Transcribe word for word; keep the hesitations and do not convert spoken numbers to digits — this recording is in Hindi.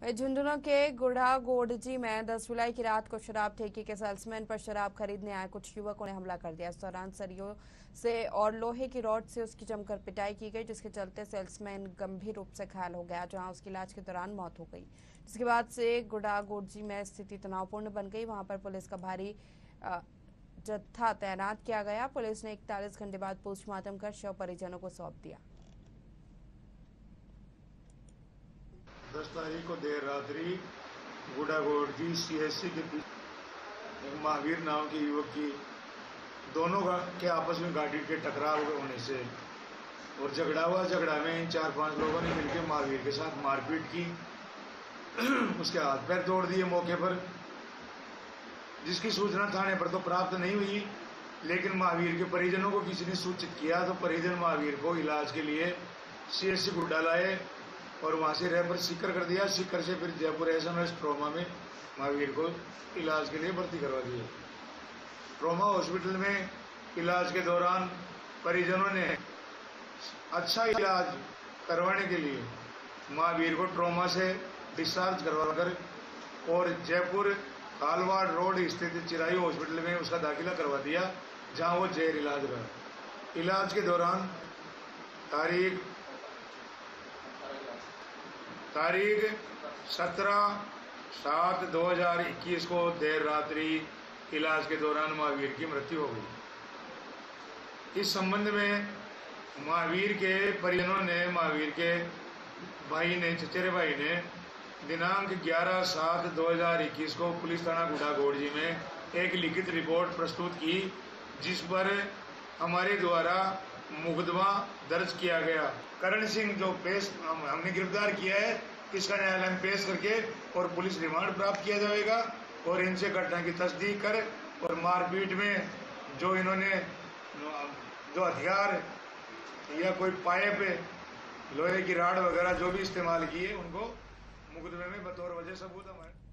झुंझुनू के गुढ़ा गोडजी में दस जुलाई की रात को शराब ठेके के सेल्समैन पर शराब खरीदने आए कुछ युवकों ने हमला कर दिया। इस दौरान सरियों से और लोहे की रॉड से उसकी जमकर पिटाई की गई, जिसके चलते सेल्समैन गंभीर रूप से घायल हो गया, जहां उसकी इलाज के दौरान मौत हो गई। जिसके बाद से गुढ़ा गोडजी में स्थिति तनावपूर्ण बन गई। वहां पर पुलिस का भारी जत्था तैनात किया गया। पुलिस ने इकतालीस घंटे बाद पोस्टमार्टम कर शव परिजनों को सौंप दिया। दस तारीख को देर रात्रि गुढ़ा गोडजी सीएससी के पीछे महावीर नाम के युवक की दोनों के आपस में गाड़ी के टकराव होने से और झगड़ा हुआ। झगड़ा में चार पांच लोगों ने मिलकर महावीर के साथ मारपीट की। उसके हाथ पैर तोड़ दिए मौके पर, जिसकी सूचना थाने पर तो प्राप्त नहीं हुई, लेकिन महावीर के परिजनों को किसी ने सूचित किया तो परिजन महावीर को इलाज के लिए सीएससी गुड्डा लाए और वहां से रेफर सीकर कर दिया। सीकर से फिर जयपुर एसएमएस ट्रॉमा में महावीर को इलाज के लिए भर्ती करवा दिया। ट्रॉमा हॉस्पिटल में इलाज के दौरान परिजनों ने अच्छा इलाज करवाने के लिए महावीर को ट्रॉमा से डिस्चार्ज करवाकर और जयपुर कालवाड़ रोड स्थित चिराई हॉस्पिटल में उसका दाखिला करवा दिया, जहां वो जेर इलाज रहा। इलाज के दौरान तारीख तारीख सत्रह सात दो हजार इक्कीस को देर रात्रि इलाज के दौरान महावीर की मृत्यु हो गई। इस संबंध में महावीर के परिजनों ने महावीर के भाई ने चचेरे भाई ने दिनांक ग्यारह सात दो हजार इक्कीस को पुलिस थाना गुढ़ा गोडजी में एक लिखित रिपोर्ट प्रस्तुत की, जिस पर हमारे द्वारा मुकदमा दर्ज किया गया। करण सिंह जो पेश हम, हमने गिरफ्तार किया है, इसका न्यायालय में पेश करके और पुलिस रिमांड प्राप्त किया जाएगा और इनसे घटना की तस्दीक कर और मारपीट में जो इन्होंने जो हथियार या कोई पाइप, लोहे की राड वगैरह जो भी इस्तेमाल किए, उनको मुकदमे में बतौर वजह सबूत हमारे